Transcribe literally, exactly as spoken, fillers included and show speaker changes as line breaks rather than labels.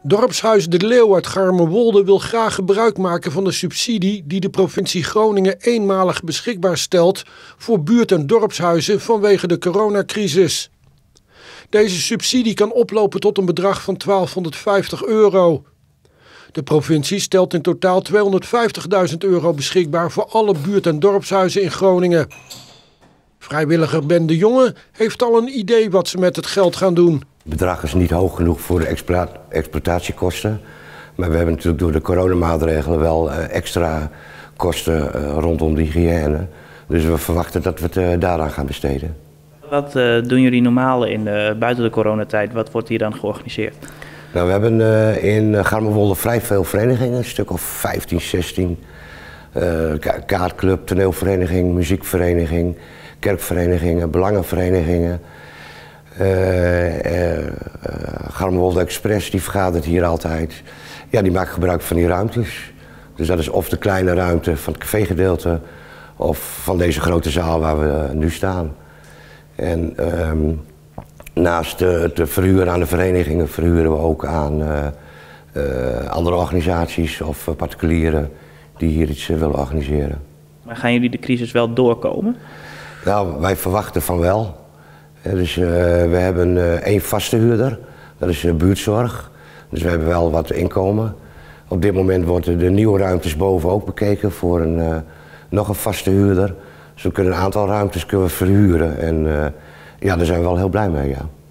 Dorpshuis De Leeuw uit Garmerwolde wil graag gebruik maken van de subsidie die de provincie Groningen eenmalig beschikbaar stelt voor buurt- en dorpshuizen vanwege de coronacrisis. Deze subsidie kan oplopen tot een bedrag van twaalfhonderdvijftig euro. De provincie stelt in totaal tweehonderdvijftigduizend euro beschikbaar voor alle buurt- en dorpshuizen in Groningen. Vrijwilliger Ben de Jonge heeft al een idee wat ze met het geld gaan doen.
Het bedrag is niet hoog genoeg voor de exploita- exploitatiekosten. Maar we hebben natuurlijk door de coronamaatregelen wel uh, extra kosten uh, rondom de hygiëne. Dus we verwachten dat we het uh, daaraan gaan besteden.
Wat uh, doen jullie normaal in de, buiten de coronatijd? Wat wordt hier dan georganiseerd?
Nou, we hebben uh, in Garmerwolde vrij veel verenigingen, een stuk of vijftien, zestien. Uh, ka- kaartclub, toneelvereniging, muziekvereniging, kerkverenigingen, belangenverenigingen. Uh, uh, uh, Garmerwolde Express die vergadert hier altijd. Ja, die maakt gebruik van die ruimtes. Dus dat is of de kleine ruimte van het cafégedeelte of van deze grote zaal waar we uh, nu staan. En um, naast de, de verhuur aan de verenigingen verhuren we ook aan uh, uh, andere organisaties of uh, particulieren die hier iets uh, willen organiseren.
Maar gaan jullie de crisis wel doorkomen?
Nou, wij verwachten van wel. Dus uh, we hebben uh, één vaste huurder, dat is uh, buurtzorg. Dus we hebben wel wat inkomen. Op dit moment worden de nieuwe ruimtes boven ook bekeken voor een, uh, nog een vaste huurder. Dus we kunnen een aantal ruimtes kunnen we verhuren en uh, ja, daar zijn we wel heel blij mee, ja.